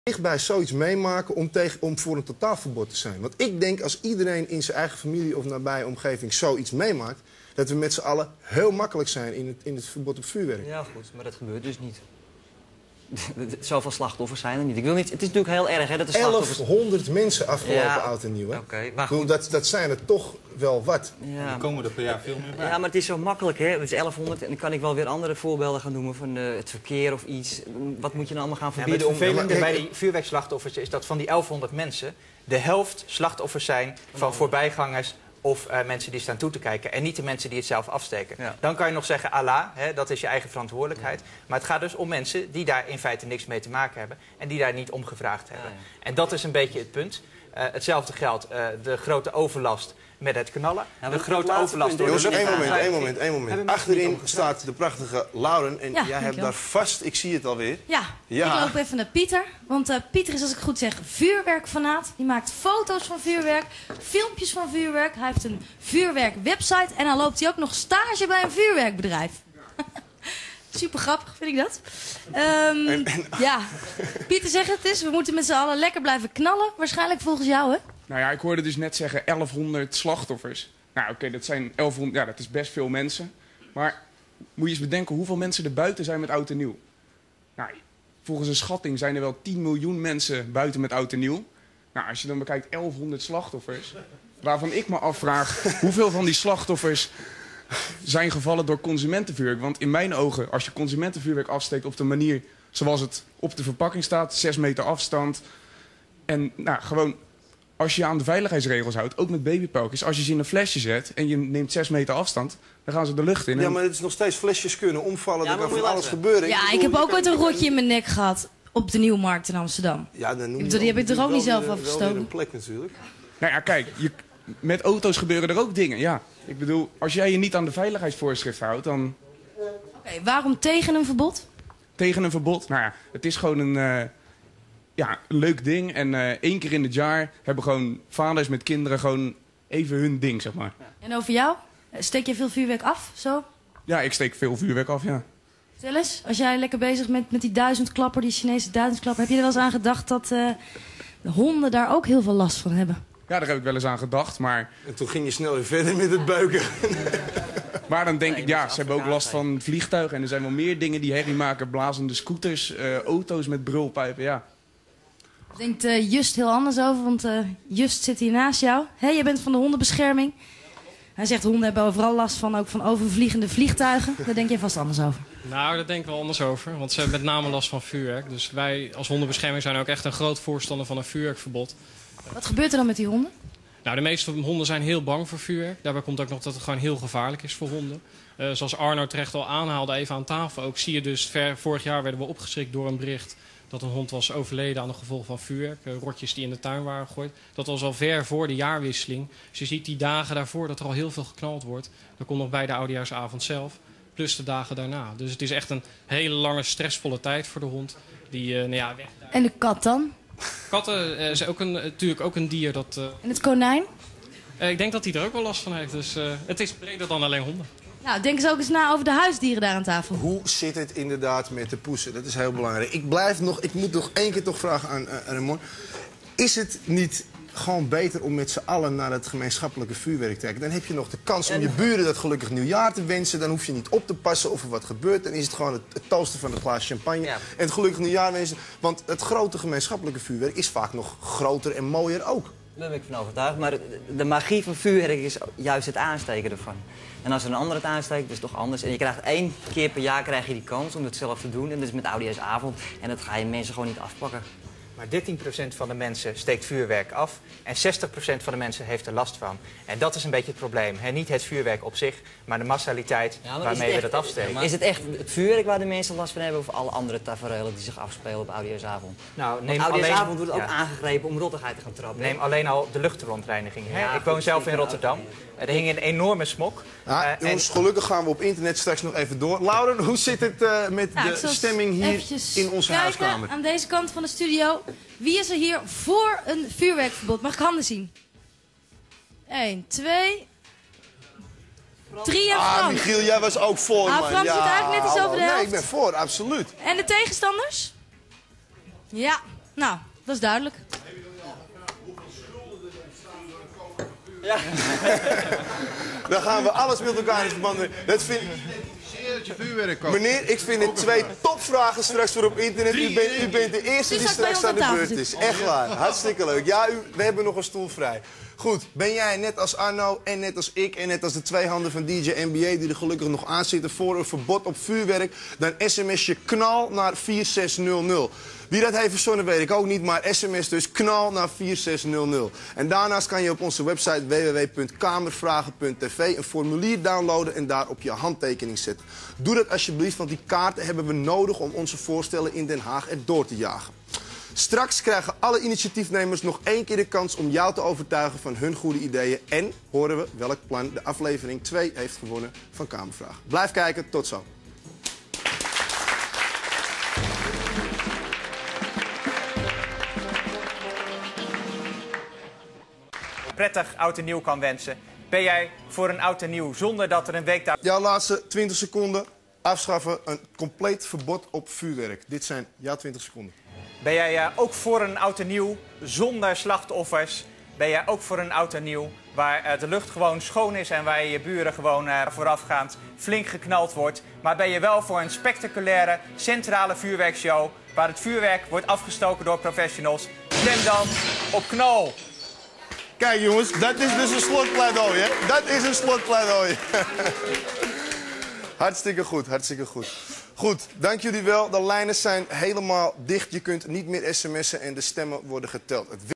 dichtbij zoiets meemaken om voor een totaalverbod te zijn. Want ik denk als iedereen in zijn eigen familie of nabije omgeving zoiets meemaakt, dat we met z'n allen heel makkelijk zijn in het verbod op vuurwerk. Ja goed, maar dat gebeurt dus niet. Zoveel slachtoffers zijn er niet. Ik wil niet. Het is natuurlijk heel erg hè, dat de slachtoffers... 1100 mensen afgelopen oud en nieuw. Hè? Okay, maar goed. Dat zijn er toch wel wat. Ja. Die komen er per jaar veel meer bij. Ja, maar het is zo makkelijk, hè. Het is 1100 en dan kan ik wel weer andere voorbeelden gaan noemen van het verkeer of iets. Wat moet je nou allemaal gaan verbieden? Het vervelende bij die vuurwerkslachtoffers is dat van die 1100 mensen de helft slachtoffers zijn van voorbijgangers of mensen die staan toe te kijken en niet de mensen die het zelf afsteken. Ja. Dan kan je nog zeggen, Allah, hè, dat is je eigen verantwoordelijkheid. Ja. Maar het gaat dus om mensen die daar in feite niks mee te maken hebben en die daar niet om gevraagd hebben. Ja, ja. En dat is een beetje het punt. Hetzelfde geldt, de grote overlast met het knallen. Ja, de grote overlast door de lucht. Één moment. Achterin staat de prachtige Lauren en jij hebt daar vast, ik zie het alweer. Ja, ik loop even naar Pieter. Want Pieter is, als ik goed zeg, vuurwerkfanaat. Die maakt foto's van vuurwerk, filmpjes van vuurwerk. Hij heeft een vuurwerkwebsite en dan loopt hij ook nog stage bij een vuurwerkbedrijf. Super grappig, vind ik dat. Ja, Pieter zegt het is, we moeten met z'n allen lekker blijven knallen. Waarschijnlijk volgens jou, hè? Nou ja, ik hoorde dus net zeggen 1100 slachtoffers. Nou oké, dat zijn 1100, ja, dat is best veel mensen. Maar moet je eens bedenken hoeveel mensen er buiten zijn met oud en nieuw. Nou, volgens een schatting zijn er wel 10 miljoen mensen buiten met oud en nieuw. Nou, als je dan bekijkt 1100 slachtoffers, waarvan ik me afvraag hoeveel van die slachtoffers zijn gevallen door consumentenvuurwerk. Want in mijn ogen, als je consumentenvuurwerk afsteekt op de manier zoals het op de verpakking staat, 6 meter afstand. En nou, gewoon, als je je aan de veiligheidsregels houdt, ook met babypelkjes, als je ze in een flesje zet en je neemt 6 meter afstand, dan gaan ze de lucht in. Ja, maar het is nog steeds flesjes kunnen omvallen, er kan van alles gebeuren. Ja, ik heb ook ooit een rotje in mijn nek gehad op de Nieuwmarkt in Amsterdam. Ja, dan noem die heb ik er ook niet zelf afgestoken. Wel een plek natuurlijk. Nou ja, kijk, met auto's gebeuren er ook dingen, ja. Ik bedoel, als jij je niet aan de veiligheidsvoorschriften houdt, dan... Oké, waarom tegen een verbod? Tegen een verbod? Nou ja, het is gewoon een leuk ding. En 1 keer in het jaar hebben gewoon vaders met kinderen gewoon even hun ding, zeg maar. En over jou? Steek je veel vuurwerk af, zo? Ja, ik steek veel vuurwerk af, ja. Vertel eens, als jij lekker bezig bent met die 1000-klapper, die Chinese 1000-klapper, heb je er wel eens aan gedacht dat de honden daar ook heel veel last van hebben? Ja, daar heb ik wel eens aan gedacht, maar... En toen ging je snel weer verder met het beuken. Maar dan denk ik, ja, ze hebben ook last van vliegtuigen. En er zijn wel meer dingen die herrie maken. Blazende scooters, auto's met brulpijpen, ja. Daar denkt Just heel anders over, want Just zit hier naast jou. Jij bent van de hondenbescherming. Hij zegt, honden hebben overal last van, ook van overvliegende vliegtuigen. Daar denk je vast anders over. Nou, daar denk ik wel anders over. Want ze hebben met name last van vuurwerk. Dus wij als hondenbescherming zijn ook echt een groot voorstander van een vuurwerkverbod. Wat gebeurt er dan met die honden? Nou, de meeste honden zijn heel bang voor vuurwerk. Daarbij komt ook nog dat het gewoon heel gevaarlijk is voor honden. Zoals Arno terecht al aanhaalde, even aan tafel ook, zie je dus, vorig jaar werden we opgeschrikt door een bericht dat een hond was overleden aan de gevolgen van vuurwerk. Rotjes die in de tuin waren gegooid. Dat was al ver voor de jaarwisseling. Dus je ziet die dagen daarvoor dat er al heel veel geknald wordt. Dat komt nog bij de oudejaarsavond zelf. Plus de dagen daarna. Dus het is echt een hele lange, stressvolle tijd voor de hond. Die, weg. En de kat dan? Katten is ook natuurlijk ook een dier dat... En het konijn? Ik denk dat hij er ook wel last van heeft. Dus het is breder dan alleen honden. Nou, denk eens ook eens na over de huisdieren daar aan tafel. Hoe zit het inderdaad met de poesen? Dat is heel belangrijk. Ik moet nog 1 keer toch vragen aan Ramon. Is het niet gewoon beter om met z'n allen naar het gemeenschappelijke vuurwerk te kijken? Dan heb je nog de kans om je buren dat gelukkig nieuwjaar te wensen. Dan hoef je niet op te passen of er wat gebeurt. Dan is het gewoon het toosten van een glaas champagne. Ja. En het gelukkig nieuwjaar wensen. Want het grote gemeenschappelijke vuurwerk is vaak nog groter en mooier ook. Daar ben ik van overtuigd. Maar de magie van vuurwerk is juist het aansteken ervan. En als er een ander het aansteekt, dat is toch anders. En je krijgt 1 keer per jaar krijg je die kans om het zelf te doen. En dat is met oudejaarsavond. En dat ga je mensen gewoon niet afpakken. Maar 13% van de mensen steekt vuurwerk af en 60% van de mensen heeft er last van. En dat is een beetje het probleem. Niet het vuurwerk op zich, maar de massaliteit waarmee we dat afsteken. Is het echt het vuurwerk waar de mensen last van hebben of alle andere taferelen die zich afspelen op oudejaarsavond? Nou, oudejaarsavond wordt ook aangegrepen om rottigheid te gaan trappen. Neem alleen al de luchtverontreiniging. Ik woon zelf in Rotterdam. Er hing een enorme smok. Jongens, gelukkig gaan we op internet straks nog even door. Lauren, hoe zit het met de stemming hier in onze huiskamer? Aan deze kant van de studio. Wie is er hier voor een vuurwerkverbod? Mag ik handen zien? 1, 2, 3 en Frans. Michiel, jij was ook voor, man. Frans zit eigenlijk net eens over de helft. Nee, ik ben voor, absoluut. En de tegenstanders? Ja, Nou, dat is duidelijk. Ja. Dan gaan we alles met elkaar in verband brengen. Dat vind ik... Dat je vuurwerk koopt. Meneer, ik vind het 2 topvragen straks voor op internet. U bent de eerste die straks aan de beurt is. Echt waar. Hartstikke leuk. Ja, we hebben nog een stoel vrij. Goed, ben jij net als Arno en net als ik en net als de 2 handen van DJ NBA die er gelukkig nog aan zitten voor een verbod op vuurwerk, dan sms je knal naar 4600. Wie dat heeft verzonnen weet ik ook niet, maar sms dus knal naar 4600. En daarnaast kan je op onze website www.kamervragen.tv een formulier downloaden en daar op je handtekening zetten. Doe dat alsjeblieft, want die kaarten hebben we nodig om onze voorstellen in Den Haag erdoor te jagen. Straks krijgen alle initiatiefnemers nog 1 keer de kans om jou te overtuigen van hun goede ideeën. En horen we welk plan de aflevering 2 heeft gewonnen van Kamervragen. Blijf kijken, tot zo. Prettig oud en nieuw kan wensen. Ben jij voor een oud en nieuw zonder dat er een week daar... Jouw laatste 20 seconden. Afschaffen een compleet verbod op vuurwerk. Dit zijn jouw 20 seconden. Ben jij ook voor een oud en nieuw zonder slachtoffers? Ben jij ook voor een oud en nieuw waar de lucht gewoon schoon is en waar je buren gewoon voorafgaand flink geknald wordt? Maar ben je wel voor een spectaculaire centrale vuurwerkshow waar het vuurwerk wordt afgestoken door professionals? Stem dan op knal. Kijk jongens, dat is dus een slotpleidooi, hè? Dat is een slotpleidooi. Hartstikke goed, hartstikke goed. Goed, dank jullie wel. De lijnen zijn helemaal dicht. Je kunt niet meer sms'en en de stemmen worden geteld.